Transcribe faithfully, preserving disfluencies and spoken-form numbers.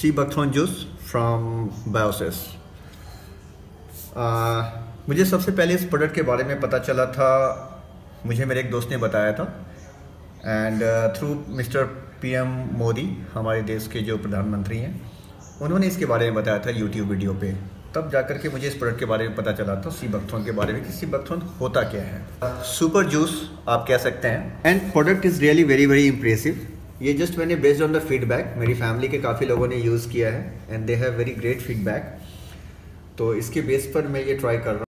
sea buckthorn juice from Biossess। मुझे सबसे पहले इस प्रोडक्ट के बारे में पता चला था, मुझे मेरे एक दोस्त ने बताया था, and through mister PM Modi, हमारे देश के जो प्रधानमंत्री हैं, उन्होंने इसके बारे में बताया था यूट्यूब वीडियो पे। तब जाकर के मुझे इस प्रोडक्ट के बारे में पता चला था, सी बकथॉर्न के बारे में, कि सी बकथॉर्न होता क्या है। सुपर जूस आप कह सकते हैं, and product is really very very impressive. ये जस्ट मैंने बेस्ड ऑन द फीडबैक, मेरी फैमिली के काफ़ी लोगों ने यूज़ किया है and they have very great feedback, तो इसके बेस पर मैं ये ट्राई कर रहा हूँ।